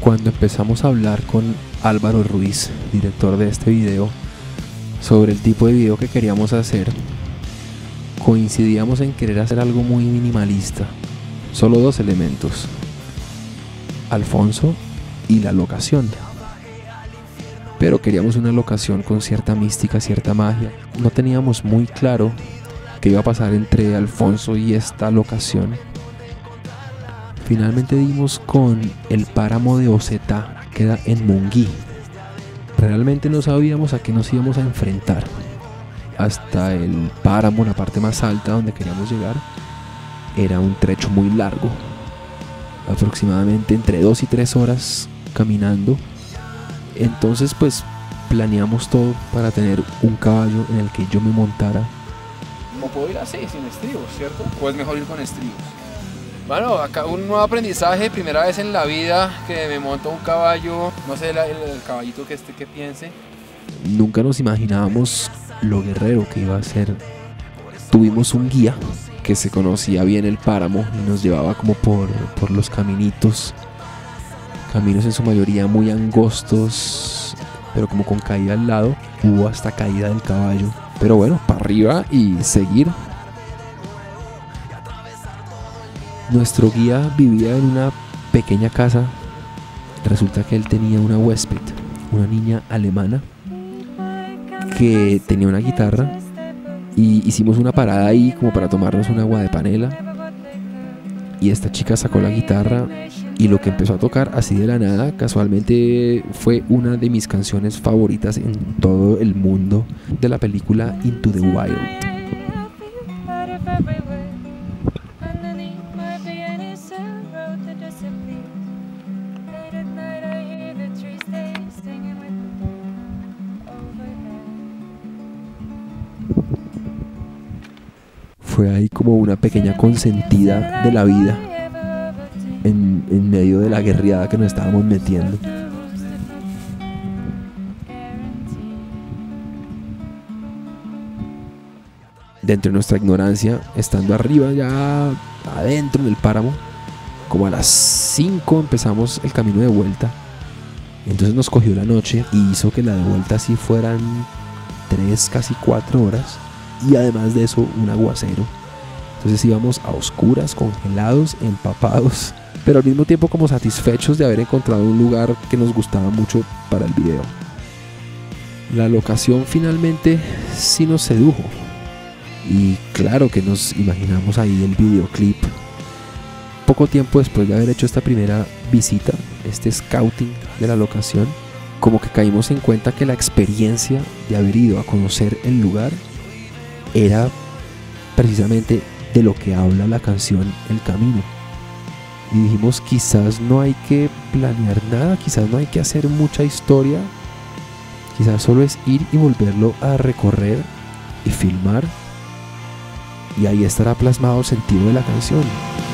Cuando empezamos a hablar con Álvaro Ruiz, director de este video, sobre el tipo de video que queríamos hacer, coincidíamos en querer hacer algo muy minimalista, solo 2 elementos: Alfonso y la locación. Pero queríamos una locación con cierta mística, cierta magia. No teníamos muy claro qué iba a pasar entre Alfonso y esta locación. Finalmente dimos con el páramo de Ocetá, que queda en Monguí. Realmente no sabíamos a qué nos íbamos a enfrentar. Hasta el páramo, la parte más alta donde queríamos llegar, era un trecho muy largo, aproximadamente entre 2 y 3 horas caminando. Entonces pues planeamos todo para tener un caballo en el que yo me montara. No puedo ir así, sin estribos, ¿cierto? ¿O es mejor ir con estribos? Bueno, acá un nuevo aprendizaje, primera vez en la vida que me monto un caballo, no sé el caballito que piense. Nunca nos imaginábamos lo guerrero que iba a ser. Tuvimos un guía que se conocía bien el páramo y nos llevaba como por los caminitos. Caminos en su mayoría muy angostos, pero como con caída al lado. Hubo hasta caída del caballo. Pero bueno, para arriba y seguir. Nuestro guía vivía en una pequeña casa. Resulta que él tenía una huésped, una niña alemana, que tenía una guitarra. Y hicimos una parada ahí como para tomarnos un agua de panela. Y esta chica sacó la guitarra y lo que empezó a tocar así de la nada, casualmente fue una de mis canciones favoritas en todo el mundo, de la película Into the Wild. Fue ahí como una pequeña consentida de la vida en medio de la guerreada que nos estábamos metiendo. Dentro de nuestra ignorancia, estando arriba ya adentro en el páramo, como a las 5 empezamos el camino de vuelta. Entonces nos cogió la noche y hizo que la de vuelta así fueran 3, casi 4 horas. Y además de eso, un aguacero. Entonces íbamos a oscuras, congelados, empapados, pero al mismo tiempo como satisfechos de haber encontrado un lugar que nos gustaba mucho para el video. La locación finalmente sí nos sedujo. Y claro que nos imaginamos ahí el videoclip. Poco tiempo después de haber hecho esta primera visita, este scouting de la locación, como que caímos en cuenta que la experiencia de haber ido a conocer el lugar era precisamente de lo que habla la canción El Camino. Y dijimos, quizás no hay que planear nada, quizás no hay que hacer mucha historia, quizás solo es ir y volverlo a recorrer y filmar, y ahí estará plasmado el sentido de la canción.